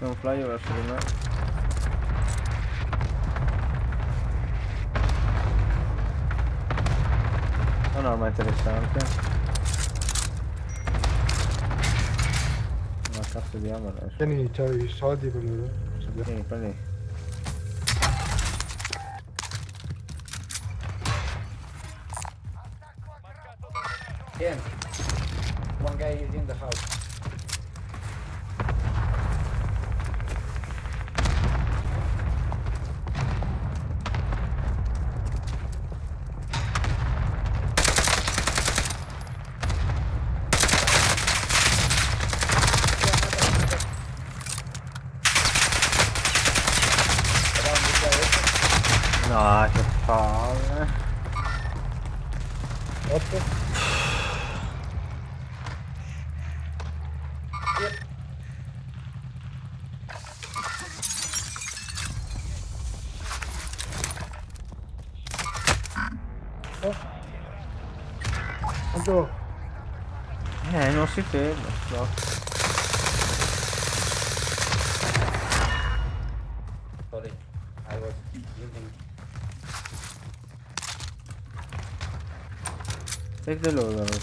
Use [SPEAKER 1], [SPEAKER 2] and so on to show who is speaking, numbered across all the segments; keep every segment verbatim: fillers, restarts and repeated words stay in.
[SPEAKER 1] C'è un flyer verso di me. È un'arma interessante. Una cazzo di arma adesso.
[SPEAKER 2] Tieni, c'hai i soldi per loro?
[SPEAKER 1] Vieni, prendi.
[SPEAKER 3] Ken, one guy is in the house.
[SPEAKER 1] No, che palle.
[SPEAKER 2] otto? Oh. Quanto?
[SPEAKER 1] Eh, non si ferma, no.
[SPEAKER 3] Sorry, I was using.
[SPEAKER 1] Take the loader.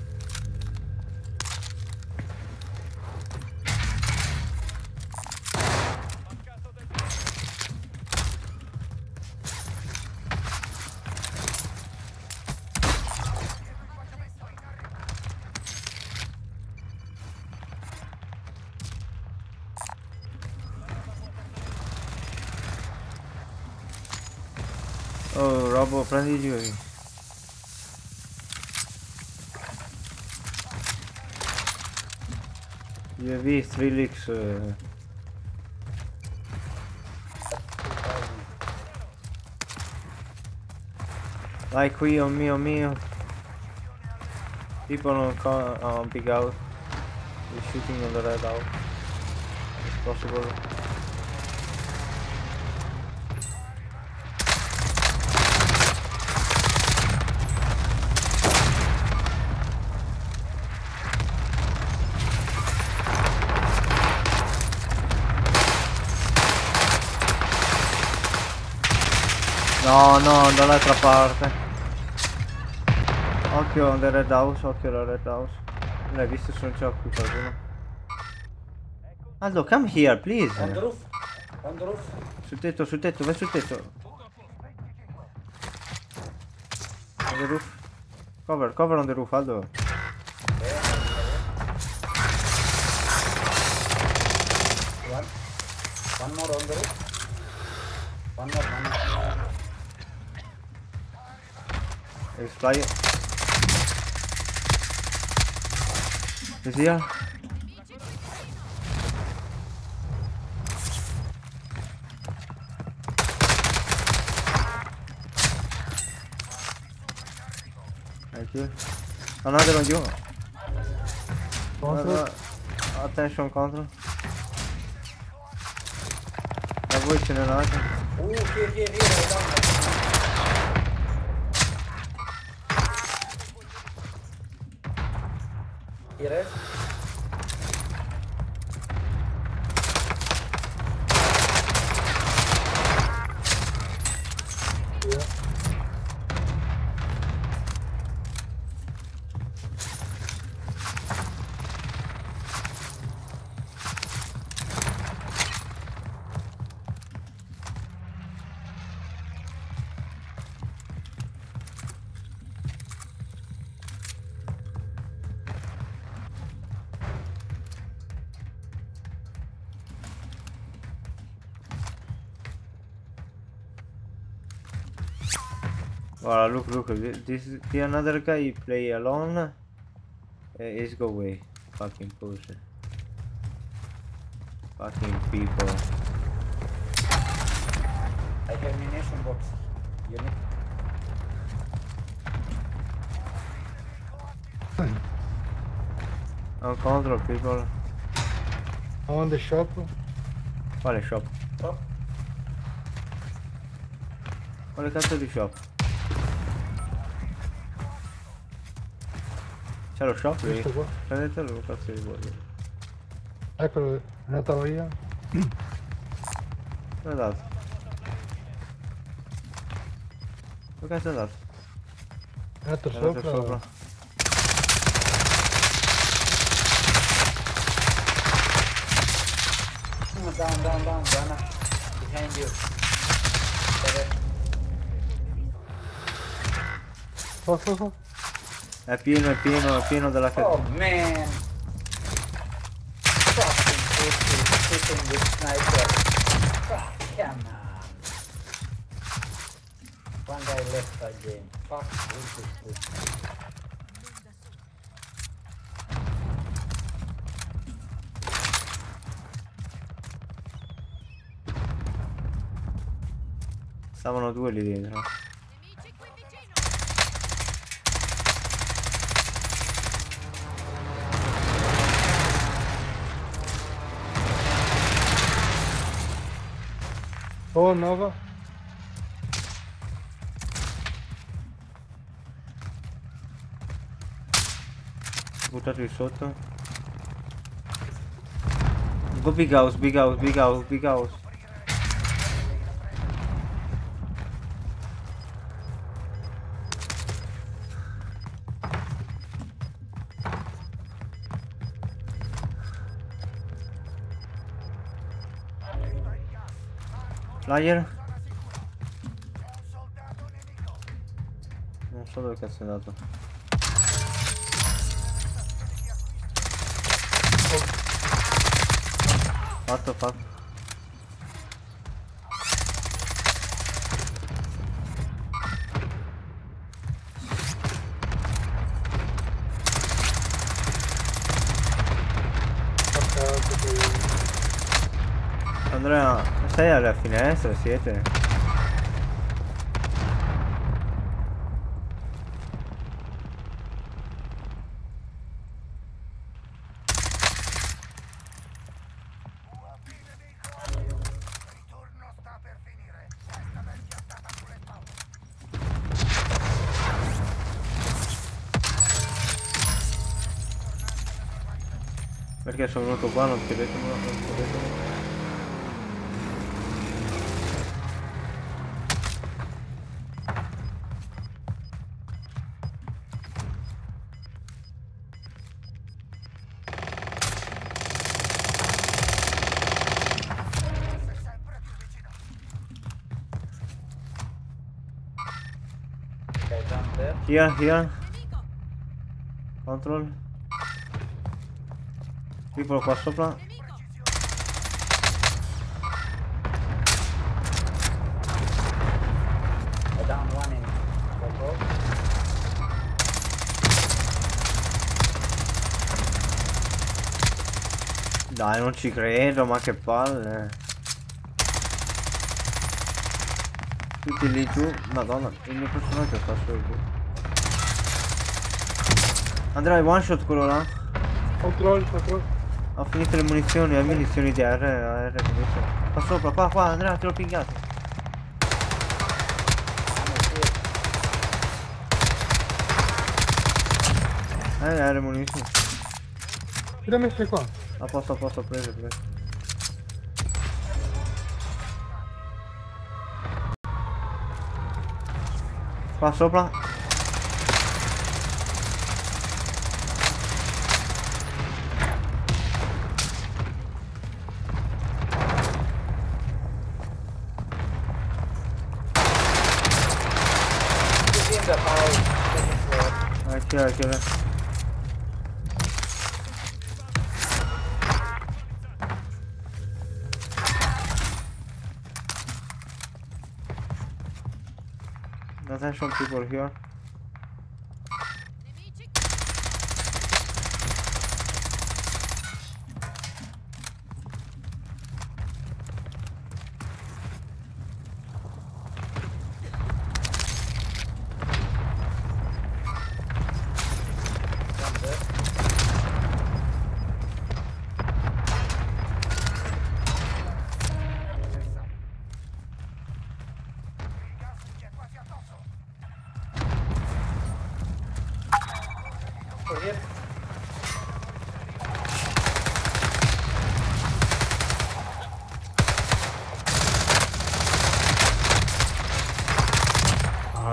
[SPEAKER 1] Oh, Robo, prendi giù. U A V, three licks. Uh... Vai qui, on me, on me. People on, on big out. He's shooting on the red out. If possible. No, no, dall'altra parte. Occhio the red house, occhio la red house. L'hai visto se non c'è qui qualcuno? Aldo, come here, please.
[SPEAKER 3] On the roof. On the roof.
[SPEAKER 1] Sul tetto, sul tetto, vai sul tetto. On the roof. Cover, cover on the roof, Aldo.
[SPEAKER 3] One. One more on the roof. One more, one more.
[SPEAKER 1] There's flyer. Is here? Thank you. Another on you. Another. Attention counter. Da voi ce n'è un altro.
[SPEAKER 3] Oh, here, here, here. I down. Here.
[SPEAKER 2] Yeah.
[SPEAKER 1] Voilà, look, look, this the another guy play alone. Uh, is go away. Fucking pussy. Fucking people.
[SPEAKER 3] I have munition box. You need?
[SPEAKER 1] On control people.
[SPEAKER 2] I'm on the shop.
[SPEAKER 1] Quale shop?
[SPEAKER 3] Oh.
[SPEAKER 1] Quale cazzo di shop? C'è lo shop lì?
[SPEAKER 2] Questo qua.
[SPEAKER 1] Prendetelo, cazzo di vuoi.
[SPEAKER 2] Eccolo, è andato via.
[SPEAKER 1] Dove è andato? Dove cazzo è andato?
[SPEAKER 2] È andato
[SPEAKER 1] È andato
[SPEAKER 2] sopra.
[SPEAKER 1] sopra.
[SPEAKER 3] Oh, down, down, down, Dana. Behind you. Correct.
[SPEAKER 2] Fa, fa, fa.
[SPEAKER 1] È pieno, è pieno, è pieno della
[SPEAKER 3] Oh
[SPEAKER 1] ca-
[SPEAKER 3] man! Fucking pussy, shooting with sniper. Fuck, come on. One guy left again. Fuck, this is pussy.
[SPEAKER 1] Stavano due lì dentro.
[SPEAKER 4] Nemici qui vicino!
[SPEAKER 2] Oh, Nova.
[SPEAKER 1] Buttato lì sotto. Go big house, big house, big house, big house. Flyer? Non so dove cazzo è andato. Fatto, fatto. Andrea, sei alla finestra, siete? Perché sono venuto qua, non ti ho detto, non ti ho detto.
[SPEAKER 3] Okay, down there.
[SPEAKER 1] Here, here,
[SPEAKER 4] Nemico!
[SPEAKER 1] control. Piccolo qua sopra.
[SPEAKER 4] Nemico!
[SPEAKER 3] I down one in control.
[SPEAKER 1] Dai, non ci credo, ma che palle. Tutti lì giù. Madonna, il mio personaggio sta solo giù. Andrea, è one shot quello là?
[SPEAKER 2] Control, control.
[SPEAKER 1] Ho finito le munizioni, le munizioni di R, R munizioni. Qua sopra, qua, qua, Andrea, te l'ho picchiato. Eh, R munizioni.
[SPEAKER 2] Chi l'ha messa qua?
[SPEAKER 1] A posto, a posto, preso, preso. Qua sopra.
[SPEAKER 3] He's in the house. Second floor.
[SPEAKER 1] Eh, chiaro, chiaro. Attention people here.
[SPEAKER 4] Nemici!
[SPEAKER 3] Down there.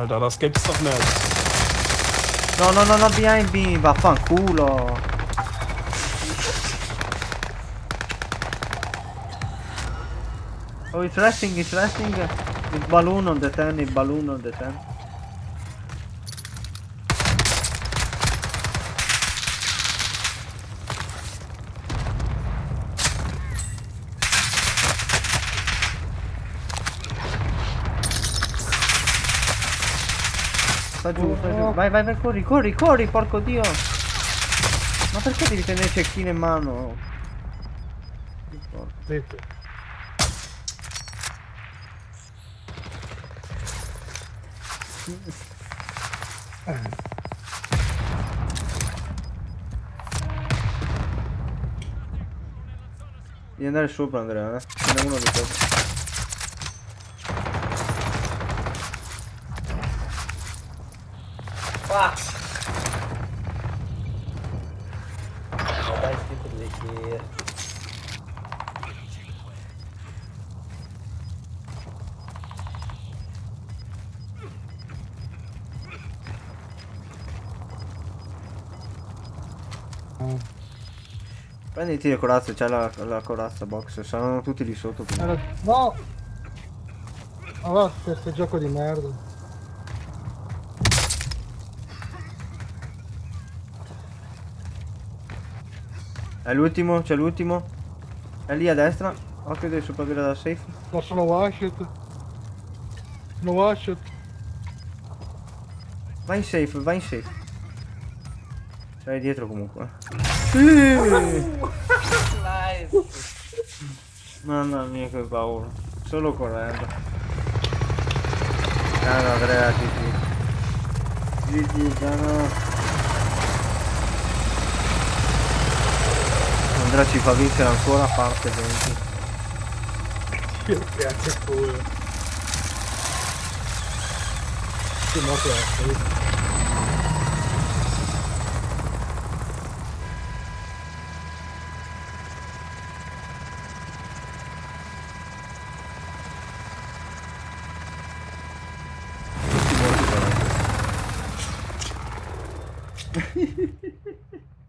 [SPEAKER 5] Alter, das gibt's doch nicht.
[SPEAKER 1] No, no, no, no, behind me, vaffanculo. Oh, it's resting, it's resting. Il balloon on the ten, il balloon on the ten. Sta giù, sta giù. Vai, vai, vai, corri, corri, corri, porco dio. Ma perché devi tenere il cecchino in mano?
[SPEAKER 2] Zitto.
[SPEAKER 1] Devi andare sopra, Andrea, eh. Ce n'è uno di sopra.
[SPEAKER 3] Fuck! Dai, scritto di
[SPEAKER 1] Prenditi le corazze, c'è la, la corazza box, saranno tutti lì sotto. Quindi.
[SPEAKER 2] Era- No! Allora, questo gioco di merda.
[SPEAKER 1] È l'ultimo, c'è l'ultimo. È lì a destra. Occhio devi sopravvivere dalla safe.
[SPEAKER 2] No, sono washed. Sono washed.
[SPEAKER 1] Vai in safe, vai in safe. Sei dietro comunque. Sì! Mamma mia che paura. Solo correndo. Ah no, Andrea, G G. G G, no. Andrea ci fa vincere ancora a parte venti.
[SPEAKER 2] Che cazzo è culo. Che mo questo.
[SPEAKER 1] Tutti morti veramente.